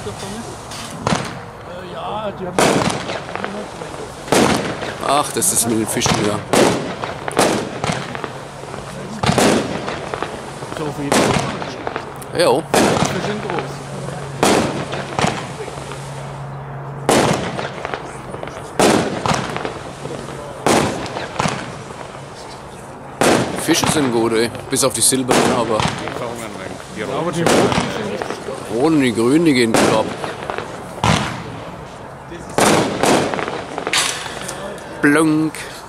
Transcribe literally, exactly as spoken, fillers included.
Äh, ja, die haben... Ach, das ist mit den Fischen, ja. So viel. Jo. Die sind groß. Fische sind gut, ey. Bis auf die silbernen, aber... Die aber die roten sind richtig gut. Rot und die grünen, die gehen gut ab. Blunk.